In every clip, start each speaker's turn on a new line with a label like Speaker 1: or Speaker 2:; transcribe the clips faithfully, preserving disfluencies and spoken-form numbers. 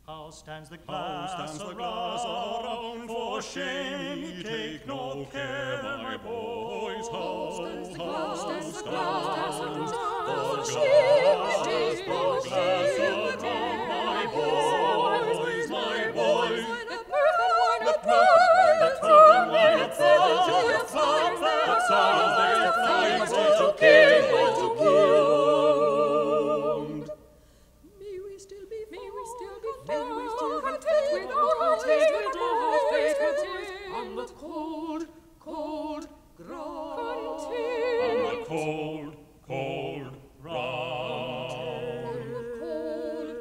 Speaker 1: How stands the glass,
Speaker 2: How stands the
Speaker 1: around?
Speaker 2: glass around? For shame ye take no care, my boys. How
Speaker 3: stands the
Speaker 2: how
Speaker 3: glass, stands the
Speaker 2: stands
Speaker 3: glass
Speaker 2: the
Speaker 3: around?
Speaker 2: glass,
Speaker 3: For shame ye
Speaker 2: the
Speaker 3: take no
Speaker 2: glass
Speaker 3: care,
Speaker 2: around, my
Speaker 3: my
Speaker 2: boys, my boys.
Speaker 3: Let mirth and wine
Speaker 2: Let
Speaker 3: apprise,
Speaker 2: mirth and wine
Speaker 3: let
Speaker 2: apprise,
Speaker 3: songs
Speaker 2: let
Speaker 3: their fires
Speaker 2: let
Speaker 3: their
Speaker 2: songs their
Speaker 3: fires
Speaker 2: fires
Speaker 3: to
Speaker 2: to
Speaker 3: kill,
Speaker 2: kill,
Speaker 3: to
Speaker 2: to
Speaker 3: wound. May we still be may we still be may we still content with our taste with our fate on the cold, cold ground.
Speaker 2: On the cold, cold ground.
Speaker 3: On the cold,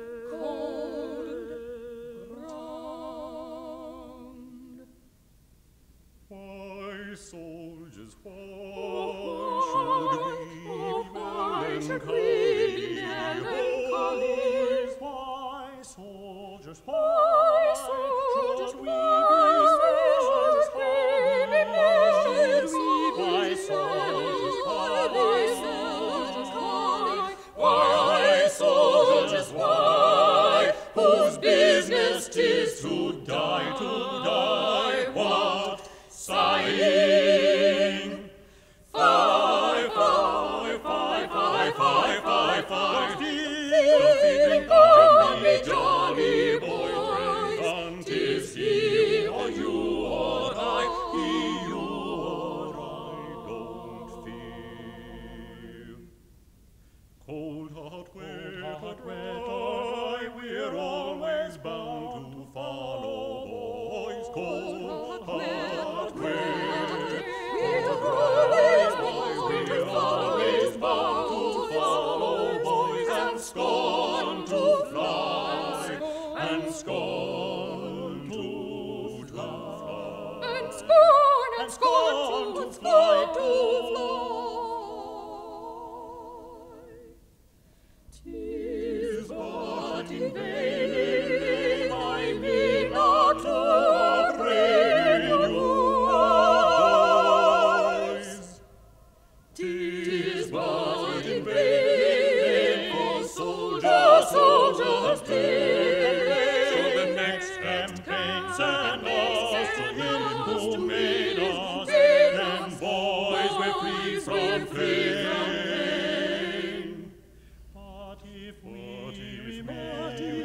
Speaker 3: cold ground.
Speaker 2: Why, soldiers, why
Speaker 3: why
Speaker 2: should
Speaker 3: should
Speaker 2: we
Speaker 3: we
Speaker 2: be
Speaker 3: be
Speaker 2: melancholy?
Speaker 3: melancholy?
Speaker 1: Why, soldiers,
Speaker 3: Why,
Speaker 1: why
Speaker 3: soldiers,
Speaker 1: should we
Speaker 3: why, soldiers,
Speaker 1: be
Speaker 3: why,
Speaker 1: melancholy?
Speaker 3: why,
Speaker 1: Why, soldiers,
Speaker 3: why,
Speaker 1: why,
Speaker 3: why, soldiers, why, whose business 'tis to
Speaker 2: die, to die, what? Sighing. Fie, fie, fie, fie, fie, fie, fie. Don't be drink on me, jolly boys, and 'tis he or you or I, he, you or I, don't fear. Cold heart, wet heart, dry, we're always bound to follow, boys. Cold heart, wet,
Speaker 3: we're always bound to
Speaker 2: we're always bound to follow, boys, and scorn to fly, and scorn to fly,
Speaker 3: and scorn, and scorn to fly, to fly. 'Tis but in vain, in vain, I mean not to upbraid you, boys. 'Tis but in vain, for soldiers, soldiers, take
Speaker 2: so the next campaign's and loss to him who made us, then boys we're free from pain.
Speaker 1: But if
Speaker 2: But
Speaker 1: we
Speaker 2: if
Speaker 1: remain